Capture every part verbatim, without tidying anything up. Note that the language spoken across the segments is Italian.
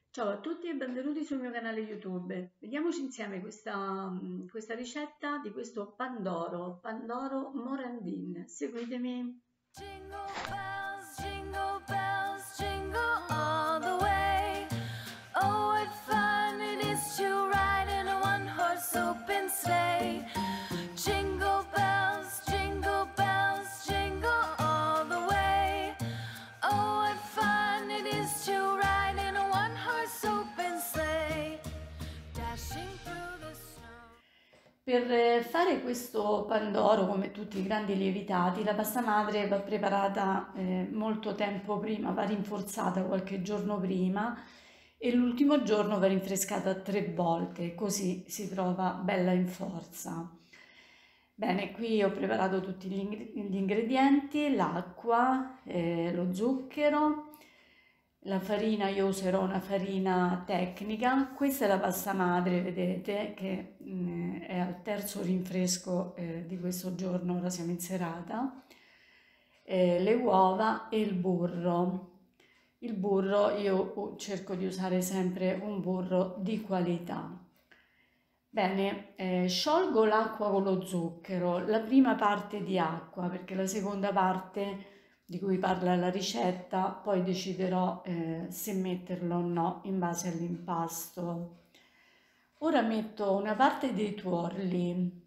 Ciao a tutti e benvenuti sul mio canale YouTube. Vediamoci insieme questa, mm, questa ricetta di questo Pandoro, Pandoro Morandin. Seguitemi. Jingle bells, jingle bells, jingle all the way. Oh, what fun it is to ride in a one-horse open sleigh. Jingle bells, jingle bells, jingle all the way. Oh, what fun it is to ride in a one-horse open sleigh. Dashing through the snow. Per eh, fare questo pandoro, come tutti i grandi lievitati, la pasta madre va preparata eh, molto tempo prima, va rinforzata qualche giorno prima e l'ultimo giorno va rinfrescata tre volte, così si trova bella in forza. Bene, qui ho preparato tutti gli, ingre- gli ingredienti: l'acqua, eh, lo zucchero, la farina. Io userò una farina tecnica. Questa è la pasta madre, vedete, che mm, è al terzo rinfresco eh, di questo giorno, ora siamo in serata. Eh, le uova e il burro. Il burro io cerco di usare sempre un burro di qualità. Bene, eh, sciolgo l'acqua con lo zucchero, la prima parte di acqua, perché la seconda parte di cui parla la ricetta poi deciderò eh, se metterlo o no in base all'impasto. Ora metto una parte dei tuorli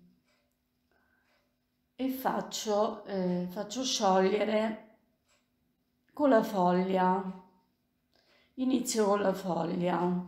e faccio, eh, faccio sciogliere con la foglia. Inizio con la foglia.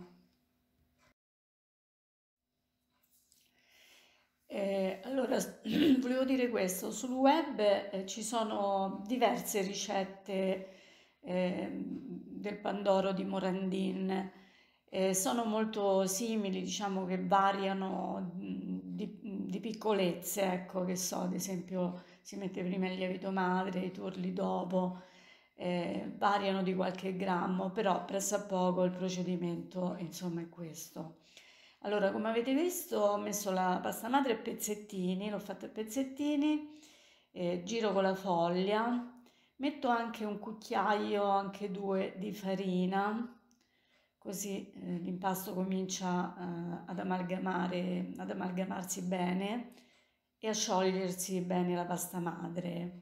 Eh, allora, volevo dire questo: sul web eh, ci sono diverse ricette eh, del Pandoro di Morandin. Eh, sono molto simili, diciamo che variano mh, di, di piccolezze, ecco, che so, ad esempio si mette prima il lievito madre, i tuorli dopo, eh, variano di qualche grammo, però pressappoco il procedimento, insomma, è questo. Allora, come avete visto, ho messo la pasta madre a pezzettini, l'ho fatta a pezzettini, eh, giro con la foglia, metto anche un cucchiaio, anche due di farina, così eh, l'impasto comincia eh, ad amalgamare, ad amalgamarsi bene e a sciogliersi bene la pasta madre.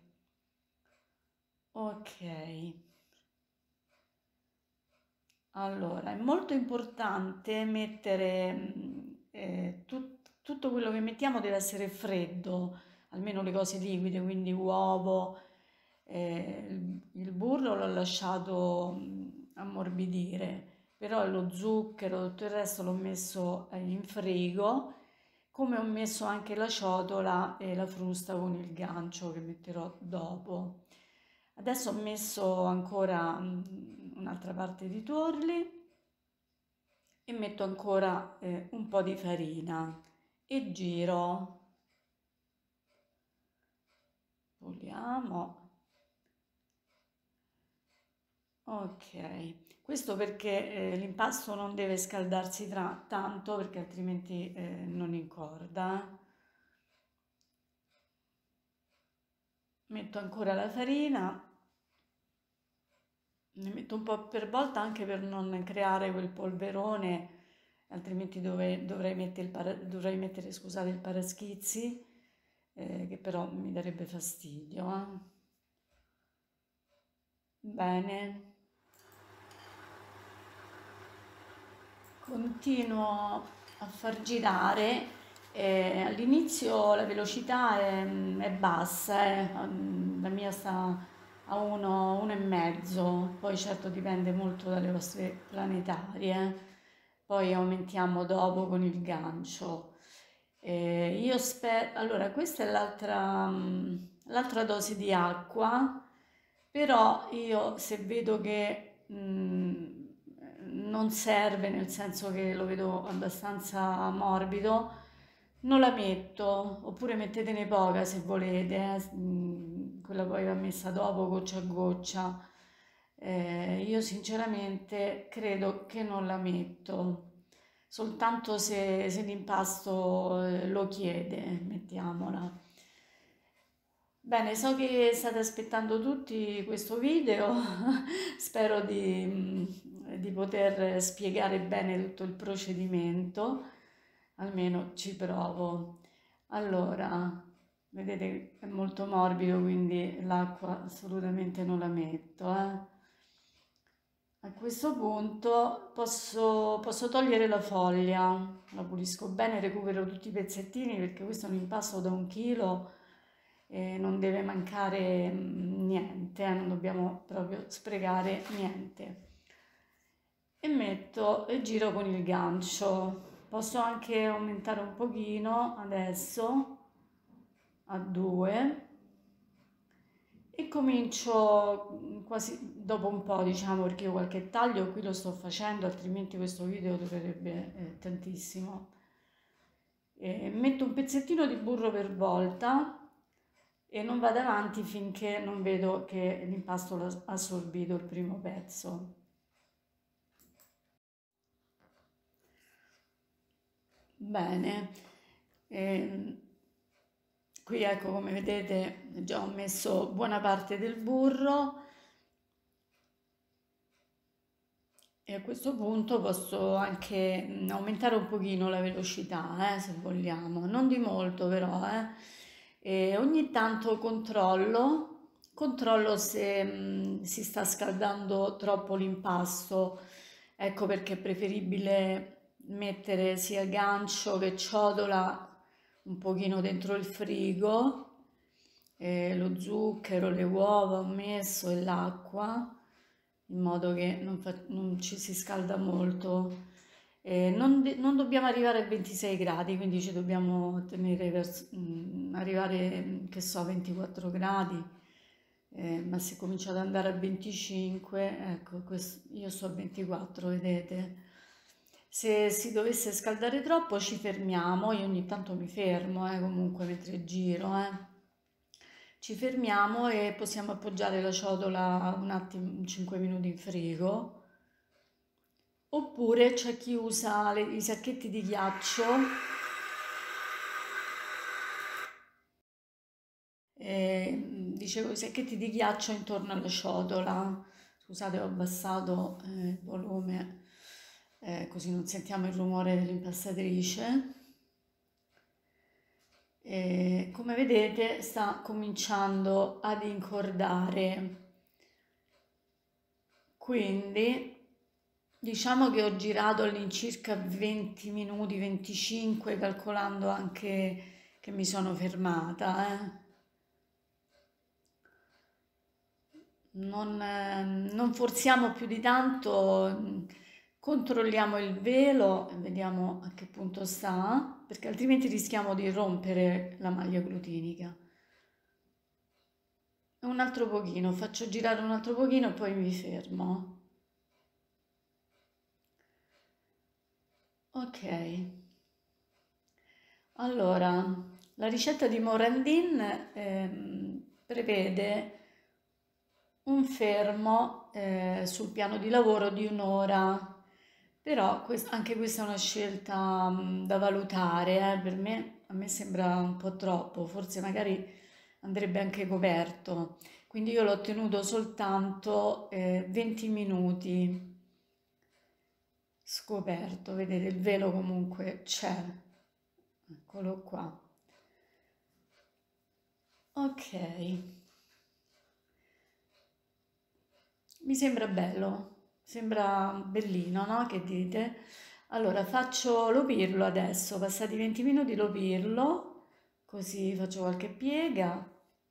Ok. Allora, è molto importante mettere, mm, eh, tut- tutto quello che mettiamo deve essere freddo, almeno le cose liquide, quindi uovo, eh, il, il burro l'ho lasciato mm, ammorbidire, però lo zucchero, tutto il resto l'ho messo eh, in frigo, come ho messo anche la ciotola e la frusta con il gancio che metterò dopo. Adesso ho messo ancora mm, un'altra parte di tuorli e metto ancora eh, un po' di farina e giro, puliamo. Ok, questo perché eh, l'impasto non deve scaldarsi tra- tanto perché altrimenti eh, non incorda. Metto ancora la farina, ne metto un po' per volta anche per non creare quel polverone, altrimenti dove- dovrei mettere, il para- dovrei mettere, scusate, il paraschizzi, eh, che però mi darebbe fastidio. eh. Bene, continuo a far girare. eh, all'inizio la velocità è, è bassa, eh, la mia sta a uno, uno e mezzo, poi certo dipende molto dalle vostre planetarie, poi aumentiamo dopo con il gancio. Eh, io spero, allora questa è l'altra mm, l'altra dose di acqua, però io se vedo che mm, non serve, nel senso che lo vedo abbastanza morbido, non la metto, oppure mettetene poca se volete, eh, mm, quella poi va messa dopo goccia a goccia. Eh, io sinceramente credo che non la metto, soltanto se, se l'impasto eh, lo chiede, mettiamola. Bene, so che state aspettando tutti questo video, spero di, mm, di poter spiegare bene tutto il procedimento, almeno ci provo. Allora, vedete è molto morbido, quindi l'acqua assolutamente non la metto, eh. A questo punto posso, posso togliere la foglia, la pulisco bene, recupero tutti i pezzettini perché questo è un impasto da un chilo e non deve mancare mm, niente, eh, non dobbiamo proprio sprecare niente. E metto e giro con il gancio. Posso anche aumentare un pochino adesso a due e comincio mm, quasi dopo un po', diciamo, perché io qualche taglio qui lo sto facendo, altrimenti questo video durerebbe eh, tantissimo. E metto un pezzettino di burro per volta e non vado avanti finché non vedo che l'impasto l'ha assorbito il primo pezzo. Bene, ehm, qui ecco come vedete già ho messo buona parte del burro e a questo punto posso anche mm, aumentare un pochino la velocità, eh, se vogliamo, non di molto però, eh. E ogni tanto controllo, controllo se mm, si sta scaldando troppo l'impasto, ecco perché è preferibile mettere sia gancio che ciotola un pochino dentro il frigo, e lo zucchero, le uova ho messo e l'acqua in modo che non, fa- non ci si scalda molto. Eh, non, de- non dobbiamo arrivare a ventisei gradi, quindi ci dobbiamo tenere verso, mm, arrivare, mm, che so, a ventiquattro gradi. Eh, ma se comincia ad andare a venticinque, ecco, quest- io sto a ventiquattro, vedete? Se si dovesse scaldare troppo ci fermiamo, io ogni tanto mi fermo, eh, comunque mentre giro, eh. Ci fermiamo e possiamo appoggiare la ciotola un attimo, cinque minuti in frigo. Oppure c'è chi usa le- i sacchetti di ghiaccio, eh, dicevo i sacchetti di ghiaccio intorno alla ciotola. Scusate, ho abbassato eh, il volume, eh, così non sentiamo il rumore dell'impastatrice. E come vedete sta cominciando ad incordare, quindi diciamo che ho girato all'incirca venti minuti, venticinque, calcolando anche che mi sono fermata, eh. Non, eh, non forziamo più di tanto, mm, controlliamo il velo e vediamo a che punto sta, perché altrimenti rischiamo di rompere la maglia glutinica. Un altro pochino, faccio girare un altro pochino e poi mi fermo. Ok, allora la ricetta di Morandin ehm, prevede un fermo eh, sul piano di lavoro di un'ora, però quest- anche questa è una scelta mm, da valutare, eh. Per me, a me sembra un po' troppo, forse magari andrebbe anche coperto, quindi io l'ho tenuto soltanto eh, venti minuti scoperto, vedete il velo comunque c'è, eccolo qua. Ok, mi sembra bello, sembra bellino, no? Che dite? Allora faccio lo pirlo adesso, passati venti minuti lo pirlo, così faccio qualche piega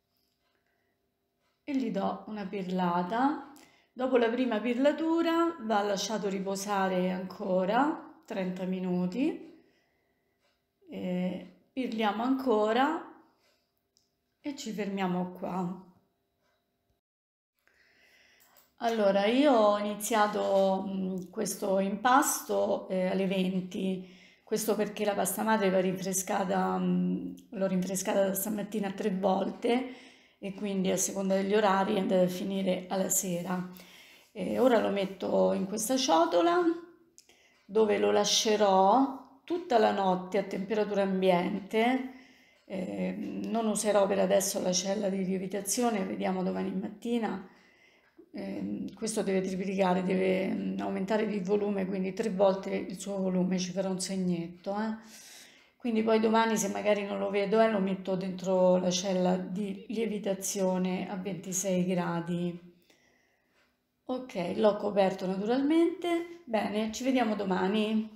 e gli do una pirlata. Dopo la prima pirlatura va lasciato riposare ancora trenta minuti. E pirliamo ancora e ci fermiamo qua. Allora, io ho iniziato mh, questo impasto eh, alle venti, questo perché la pasta madre va rinfrescata, mh, l'ho rinfrescata stamattina tre volte e quindi a seconda degli orari è andata a finire alla sera. E ora lo metto in questa ciotola dove lo lascerò tutta la notte a temperatura ambiente Eh, non userò per adesso l'ascella di lievitazione, vediamo domani mattina. Eh, questo deve triplicare, deve mm, aumentare di volume, quindi tre volte il suo volume, ci farà un segnetto. eh. Quindi poi domani, se magari non lo vedo, eh, lo metto dentro l'ascella di lievitazione a ventisei gradi. Ok, l'ho coperto naturalmente. Bene, ci vediamo domani.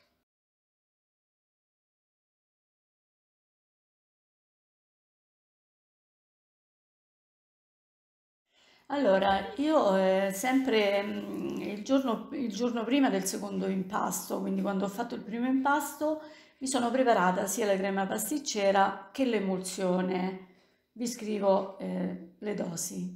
Allora, io eh, sempre mm, il giorno, il giorno prima del secondo impasto, quindi quando ho fatto il primo impasto, mi sono preparata sia la crema pasticcera che l'emulsione. Vi scrivo eh, le dosi.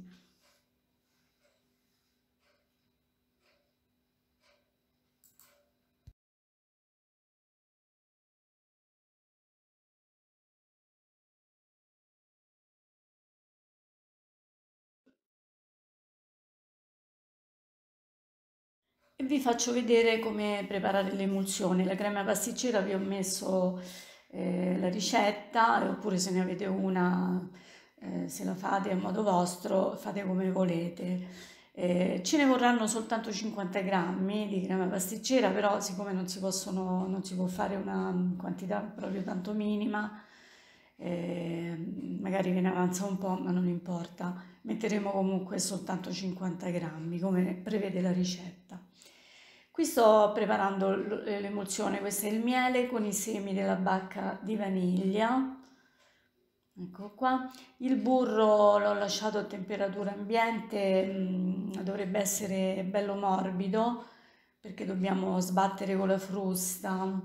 E vi faccio vedere come preparare l'emulsione. La crema pasticcera vi ho messo eh, la ricetta, oppure se ne avete una, eh, se la fate a modo vostro, fate come volete. Eh, ce ne vorranno soltanto cinquanta grammi di crema pasticcera, però siccome non si possono, non si può fare una quantità proprio tanto minima, eh, magari ve ne avanza un po', ma non importa. Metteremo comunque soltanto cinquanta grammi, come prevede la ricetta. Qui sto preparando l- l'emulsione, questo è il miele con i semi della bacca di vaniglia. Ecco qua. Il burro l'ho lasciato a temperatura ambiente, mm, dovrebbe essere bello morbido perché dobbiamo sbattere con la frusta.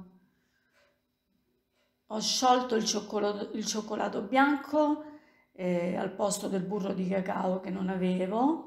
Ho sciolto il cioccolato, il cioccolato bianco eh, al posto del burro di cacao che non avevo.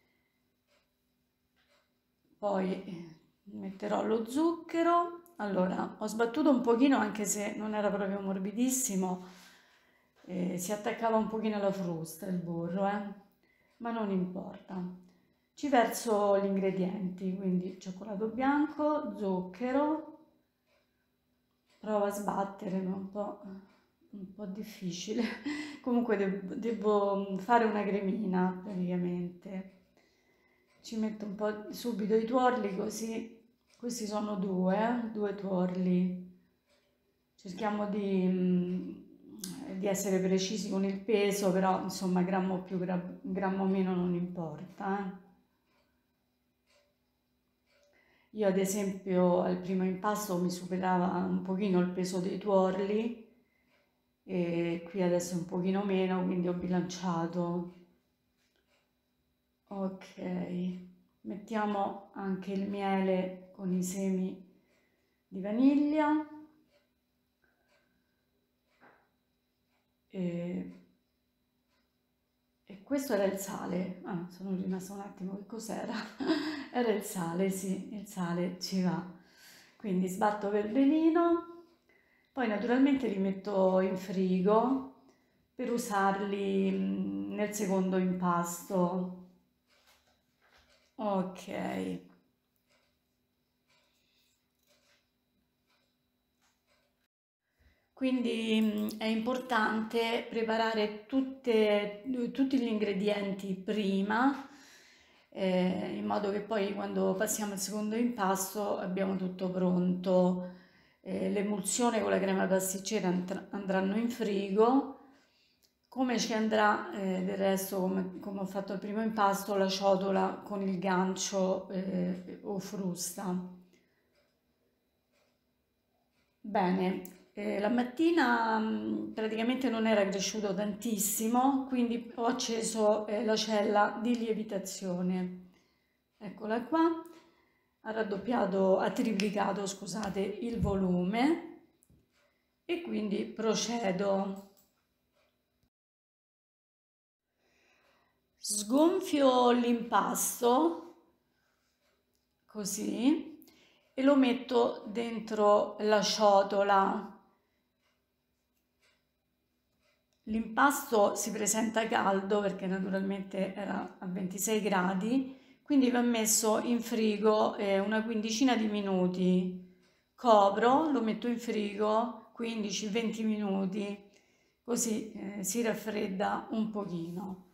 Poi eh, metterò lo zucchero. Allora, ho sbattuto un pochino anche se non era proprio morbidissimo, eh, si attaccava un pochino alla frusta il burro, eh, ma non importa. Ci verso gli ingredienti, quindi cioccolato bianco, zucchero, provo a sbattere, ma è un po', un po' difficile. Comunque devo, devo fare una cremina praticamente. Ci metto un po' subito i tuorli così, questi sono due, eh, due tuorli. Cerchiamo di, mm, di essere precisi con il peso, però insomma grammo più, gra- grammo meno non importa. eh. Io ad esempio al primo impasto mi superava un pochino il peso dei tuorli e qui adesso è un pochino meno, quindi ho bilanciato. Ok, mettiamo anche il miele con i semi di vaniglia e, e questo era il sale. Ah, sono rimasta un attimo, che cos'era? Era il sale, sì, il sale ci va. Quindi sbatto per benino, poi naturalmente li metto in frigo per usarli mm, nel secondo impasto. Ok. Quindi mh, è importante preparare tutte- tutti gli ingredienti prima, eh, in modo che poi quando passiamo al secondo impasto abbiamo tutto pronto. Eh, l'emulsione con la crema pasticcera andr- andranno in frigo, come ci andrà eh, del resto, come, come ho fatto al primo impasto, la ciotola con il gancio eh, o frusta. Bene, eh, la mattina mh, praticamente non era cresciuto tantissimo, quindi ho acceso eh, la cella di lievitazione. Eccola qua, ha raddoppiato, ha triplicato, scusate, il volume e quindi procedo. Sgonfio l'impasto così e lo metto dentro la ciotola. L'impasto si presenta caldo perché naturalmente era a ventisei gradi, quindi va messo in frigo eh, una quindicina di minuti. Copro, lo metto in frigo quindici venti minuti, così eh, si raffredda un pochino.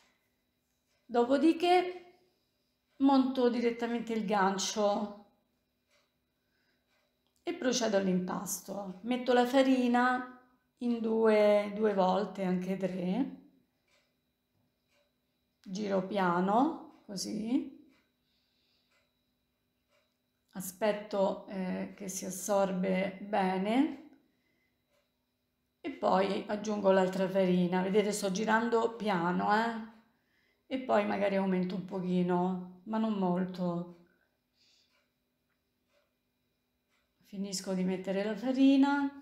Dopodiché monto direttamente il gancio e procedo all'impasto. Metto la farina in due, due volte, anche tre, giro piano, così. Aspetto eh, che si assorbe bene e poi aggiungo l'altra farina. Vedete, sto girando piano, eh? E poi magari aumento un pochino, ma non molto. Finisco di mettere la farina.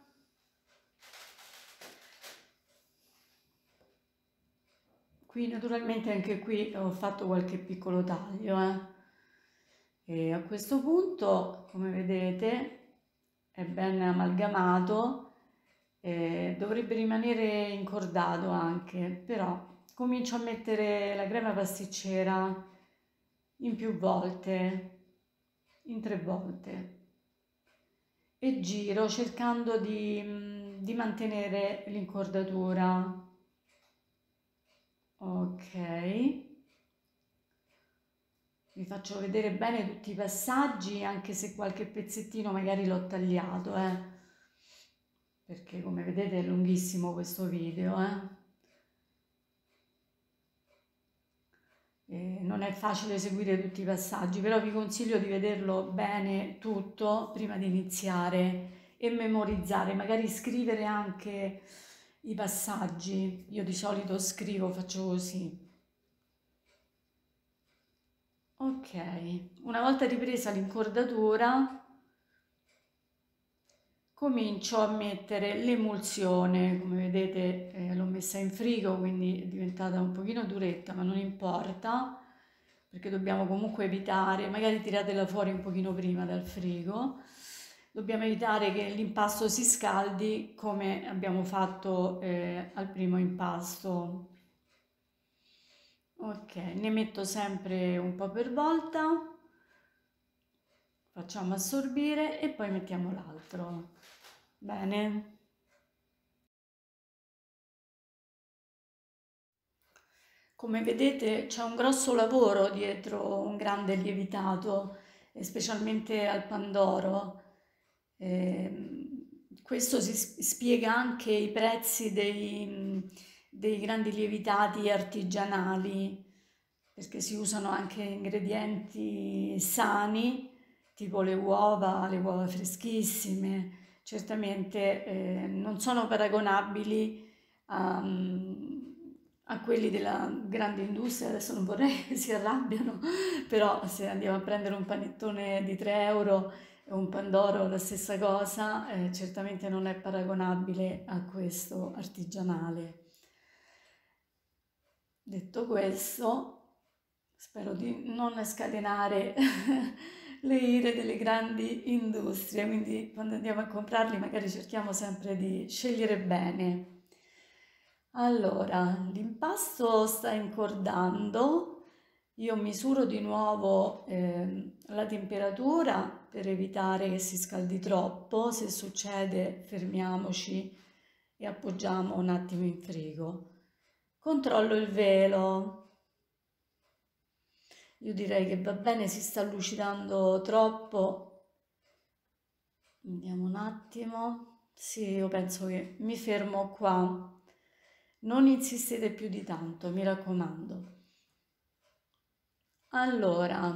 Qui naturalmente anche qui ho fatto qualche piccolo taglio, eh? E a questo punto, come vedete, è ben amalgamato, eh, dovrebbe rimanere incordato anche, però comincio a mettere la crema pasticcera in più volte, in tre volte, e giro cercando di, di mantenere l'incordatura. Ok, vi faccio vedere bene tutti i passaggi, anche se qualche pezzettino magari l'ho tagliato, eh? Perché come vedete è lunghissimo questo video, eh? E non è facile seguire tutti i passaggi, però vi consiglio di vederlo bene tutto prima di iniziare e memorizzare, magari scrivere anche i passaggi. Io di solito scrivo, faccio così. Ok, una volta ripresa l'incordatura, comincio a mettere l'emulsione. Come vedete eh, l'ho messa in frigo, quindi è diventata un pochino duretta, ma non importa, perché dobbiamo comunque evitare, magari tiratela fuori un pochino prima dal frigo, dobbiamo evitare che l'impasto si scaldi come abbiamo fatto eh, al primo impasto. Ok, ne metto sempre un po' per volta, facciamo assorbire e poi mettiamo l'altro. Bene. Come vedete c'è un grosso lavoro dietro un grande lievitato, e specialmente al pandoro. Eh, questo si spiega anche i prezzi dei, dei grandi lievitati artigianali, perché si usano anche ingredienti sani, tipo le uova, le uova freschissime. Certamente eh, non sono paragonabili a, a quelli della grande industria. Adesso non vorrei che si arrabbiano, però se andiamo a prendere un panettone di tre euro e un pandoro la stessa cosa, eh, certamente non è paragonabile a questo artigianale. Detto questo, spero di non scatenare le ire delle grandi industrie, quindi quando andiamo a comprarli magari cerchiamo sempre di scegliere bene. Allora, l'impasto sta incordando, io misuro di nuovo eh, la temperatura per evitare che si scaldi troppo. Se succede fermiamoci e appoggiamo un attimo in frigo. Controllo il velo. Io direi che va bene, si sta lucidando troppo. Vediamo un attimo. Sì, io penso che mi fermo qua. Non insistete più di tanto, mi raccomando. Allora,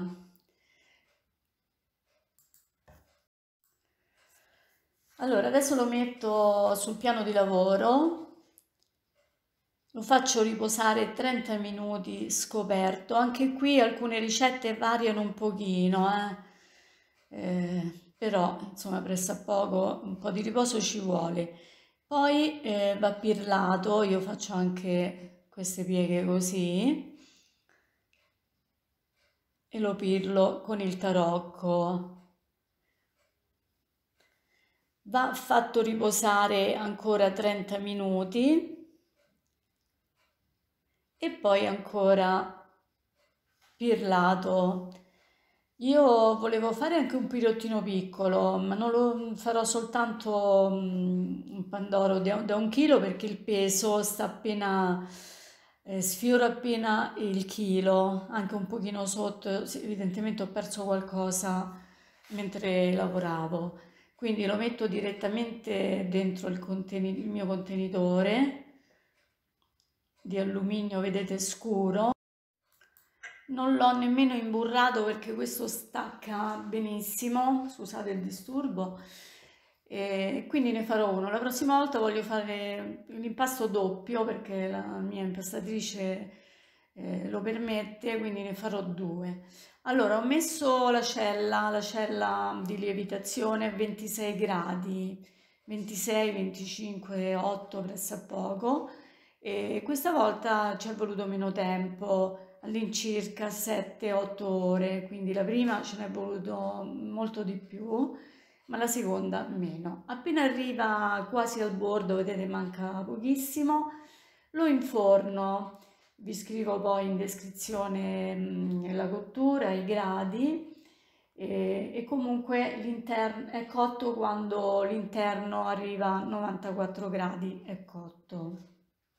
allora adesso lo metto sul piano di lavoro. Lo faccio riposare trenta minuti scoperto. Anche qui alcune ricette variano un pochino, eh? Eh, però insomma presso a poco un po' di riposo ci vuole. Poi eh, va pirlato, io faccio anche queste pieghe così e lo pirlo con il tarocco. Va fatto riposare ancora trenta minuti. E poi ancora pirlato. Io volevo fare anche un pirottino piccolo, ma non lo farò soltanto mm, un pandoro da, da un chilo perché il peso sta appena, eh, sfiora appena il chilo, anche un pochino sotto. Sì, evidentemente ho perso qualcosa mentre lavoravo. Quindi lo metto direttamente dentro il, conteni- il mio contenitore di alluminio, vedete, scuro. Non l'ho nemmeno imburrato perché questo stacca benissimo, scusate il disturbo, e quindi ne farò uno. La prossima volta voglio fare l'impasto doppio perché la mia impastatrice eh, lo permette, quindi ne farò due. Allora, ho messo la cella, la cella di lievitazione a ventisei gradi, ventisei, venticinque, otto pressappoco, e questa volta ci è voluto meno tempo, all'incirca sette otto ore, quindi la prima ce n'è voluto molto di più, ma la seconda meno. Appena arriva quasi al bordo, vedete manca pochissimo, lo inforno, vi scrivo poi in descrizione mh, la cottura, i gradi e, e comunque l'interno è cotto quando l'interno arriva a novantaquattro gradi, è cotto.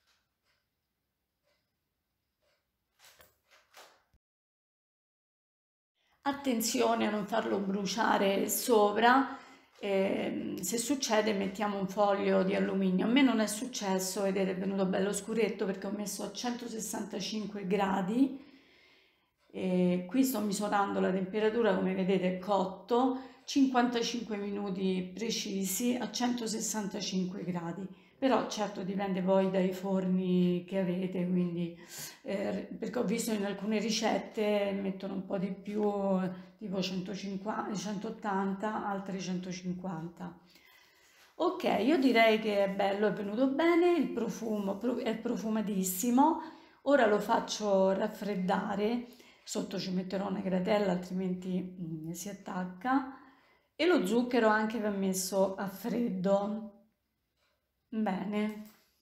Attenzione a non farlo bruciare sopra, ehm, se succede mettiamo un foglio di alluminio. A me non è successo, vedete, è venuto bello scuretto perché ho messo a centosessantacinque gradi e qui sto misurando la temperatura, come vedete è cotto, cinquantacinque minuti precisi a centosessantacinque gradi. Però certo dipende poi dai forni che avete, quindi eh, perché ho visto in alcune ricette mettono un po' di più, tipo centocinquanta, centottanta, altre centocinquanta. Ok, io direi che è bello, è venuto bene, il profumo pro- è profumatissimo. Ora lo faccio raffreddare, sotto ci metterò una gratella altrimenti mm, si attacca, e lo zucchero anche va messo a freddo. Bene.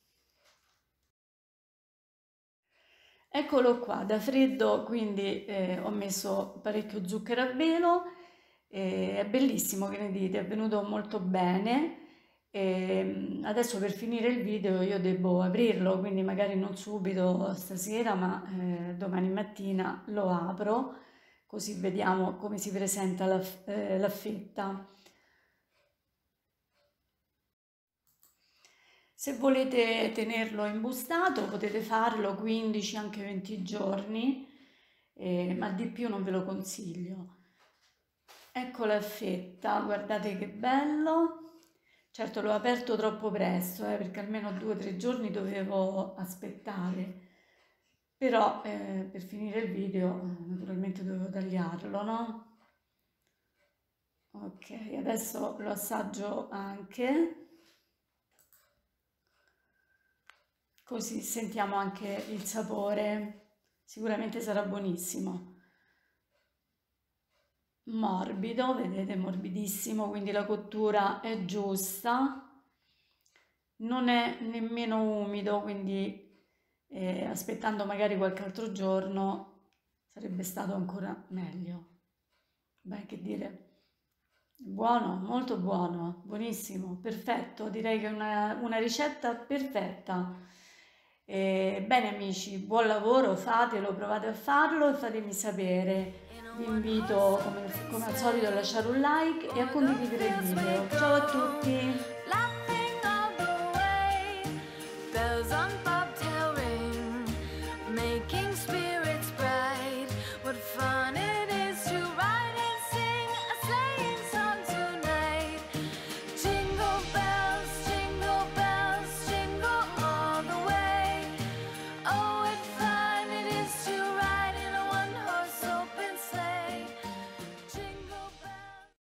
Eccolo qua, da freddo, quindi eh, ho messo parecchio zucchero a velo, eh, è bellissimo, che ne dite, è venuto molto bene. E adesso per finire il video io devo aprirlo, quindi magari non subito stasera, ma eh, domani mattina lo apro, così vediamo come si presenta la, eh, la fetta. Se volete tenerlo imbustato potete farlo quindici, anche venti giorni, eh, ma di più non ve lo consiglio. Ecco la fetta, guardate che bello. Certo l'ho aperto troppo presto, eh, perché almeno due o tre giorni dovevo aspettare. Però eh, per finire il video eh, naturalmente dovevo tagliarlo, no? Ok, adesso lo assaggio anche. Così sentiamo anche il sapore, sicuramente sarà buonissimo. Morbido, vedete, morbidissimo, quindi la cottura è giusta, non è nemmeno umido, quindi eh, aspettando magari qualche altro giorno sarebbe stato ancora meglio. Beh, che dire, buono, molto buono, buonissimo, perfetto, direi che è una, una ricetta perfetta. E, bene amici, buon lavoro, fatelo, provate a farlo e fatemi sapere. Vi invito come, come al solito a lasciare un like e a condividere il video. Ciao a tutti!